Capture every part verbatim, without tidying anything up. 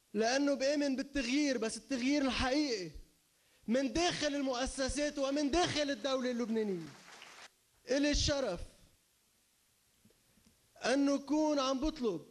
لأنه بآمن بالتغيير، بس التغيير الحقيقي من داخل المؤسسات ومن داخل الدولة اللبنانية. إلي الشرف أن نكون عم بطلب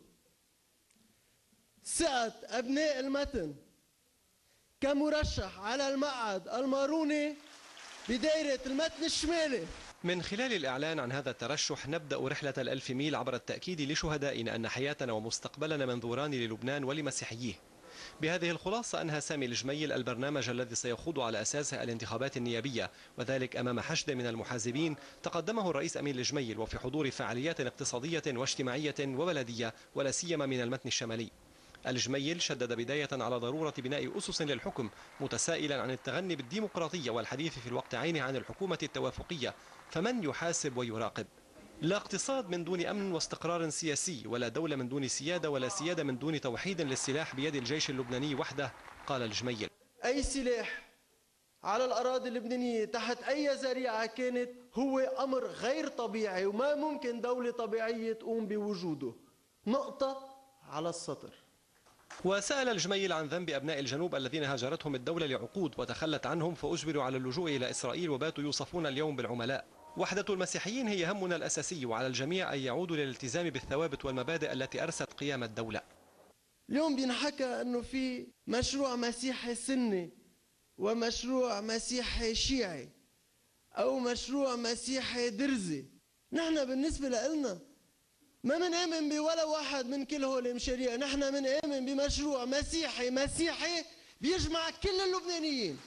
ثقة أبناء المتن كمرشح على المقعد الماروني بدائرة المتن الشمالي. من خلال الإعلان عن هذا الترشح نبدأ رحلة الألف ميل عبر التأكيد لشهدائنا أن حياتنا ومستقبلنا منظوران للبنان ولمسيحييه. بهذه الخلاصة أنهى سامي الجميل البرنامج الذي سيخوض على أساسه الانتخابات النيابية، وذلك أمام حشد من المحازبين تقدمه الرئيس أمين الجميل، وفي حضور فعاليات اقتصادية واجتماعية وبلدية ولا سيما من المتن الشمالي. الجميل شدد بداية على ضرورة بناء أسس للحكم، متسائلا عن التغني بالديمقراطية والحديث في الوقت عينه عن الحكومة التوافقية، فمن يحاسب ويراقب؟ لا اقتصاد من دون أمن واستقرار سياسي، ولا دولة من دون سيادة، ولا سيادة من دون توحيد للسلاح بيد الجيش اللبناني وحده، قال الجميل. أي سلاح على الأراضي اللبنانية تحت أي ذريعة كانت هو أمر غير طبيعي، وما ممكن دولة طبيعية تقوم بوجوده. نقطة على السطر. وسأل الجميل عن ذنب أبناء الجنوب الذين هاجرتهم الدولة لعقود وتخلت عنهم فأجبروا على اللجوء إلى إسرائيل وباتوا يوصفون اليوم بالعملاء. وحدة المسيحيين هي همنا الأساسي، وعلى الجميع أن يعودوا للالتزام بالثوابت والمبادئ التي أرست قيام الدولة. اليوم بينحكى أنه في مشروع مسيحي سني ومشروع مسيحي شيعي أو مشروع مسيحي درزي. نحن بالنسبة لنا ما منآمن بولا واحد من كل هول المشاريع، نحن منآمن بمشروع مسيحي مسيحي بيجمع كل اللبنانيين.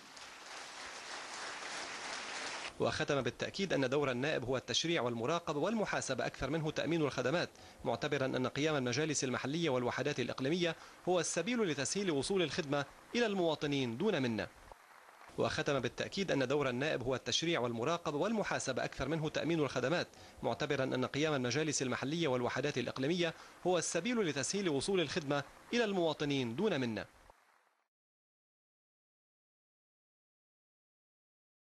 وختم بالتأكيد أن دور النائب هو التشريع والمراقبة والمحاسبة أكثر منه تأمين الخدمات، معتبرا أن قيام المجالس المحلية والوحدات الإقليمية هو السبيل لتسهيل وصول الخدمة إلى المواطنين دون منة. وختم بالتأكيد أن دور النائب هو التشريع والمراقبة والمحاسبة أكثر منه تأمين الخدمات، معتبرا أن قيام المجالس المحلية والوحدات الإقليمية هو السبيل لتسهيل وصول الخدمة إلى المواطنين دون منة.